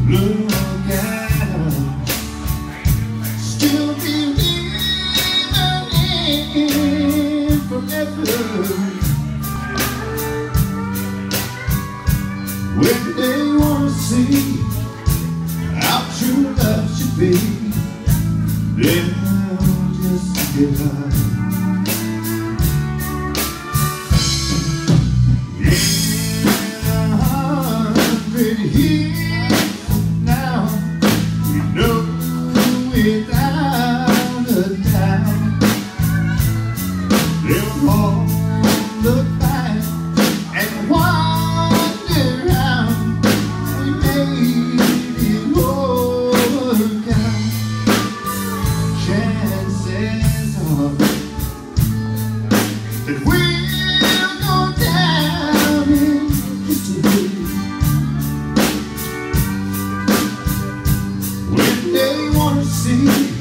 Look out, still believing in forever. When they wanna see how true love should be, they'll just give up. Without a doubt, they'll all look back and wonder how we made it work out. Chances are that we'll go down in history when they want to see